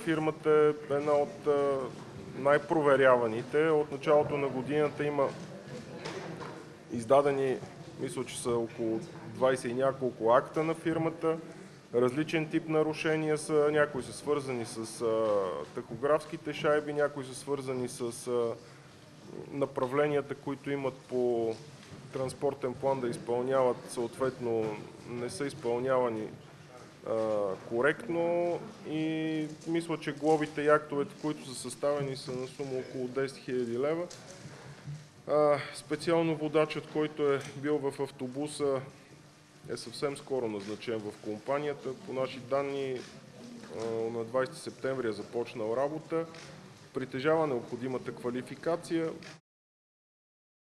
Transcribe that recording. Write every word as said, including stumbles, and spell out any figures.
фирмата е една от най-проверяваните. От началото на годината има издадени, мисля, че са около двайсет и няколко акта на фирмата. Различен тип нарушения са, някои са свързани с а, тахографските шайби, някои са свързани с а, направленията, които имат по транспортен план да изпълняват, съответно не са изпълнявани а, коректно, и мисля, че глобите и актовете, които са съставени, са на сума около десет хиляди лева. А, специално водачът, който е бил в автобуса, е съвсем скоро назначен в компанията. По наши данни на двайсети септември е започнал работа. Притежава необходимата квалификация.